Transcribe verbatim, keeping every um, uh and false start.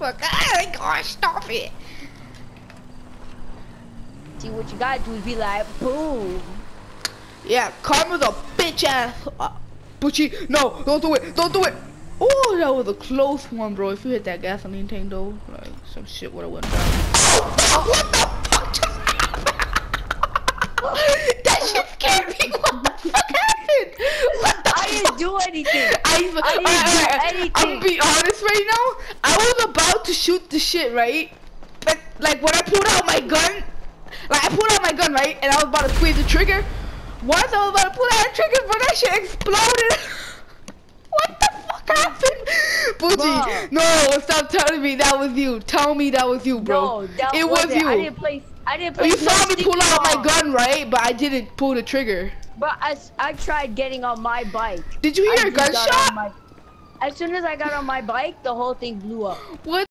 fuck? Oh gosh, stop it. See, what you gotta do is be like, boom. Yeah, Karma's a bitch ass. Uh, Butchie, no, don't do it, don't do it. Oh, that was a close one, bro. If you hit that gasoline tank, though, like some shit would have went down. What the fuck just happened? That shit scared me. What the fuck happened? What the I didn't do anything. I, I didn't right, do right, anything. I'm gonna be honest right now. I was about to shoot the shit, right? Like, like when I pulled out my gun, like I pulled out my gun, right? And I was about to squeeze the trigger. Once I was about to pull out the trigger, but that shit exploded. What the fuck happened? Boogie, no, stop telling me that was you. Tell me that was you, bro. No, that it was wasn't. you. I didn't play. I didn't play. You saw me pull out bomb. my gun, right? But I didn't pull the trigger. But I, I tried getting on my bike. Did you hear I a gunshot? my, as soon as I got on my bike, the whole thing blew up. What?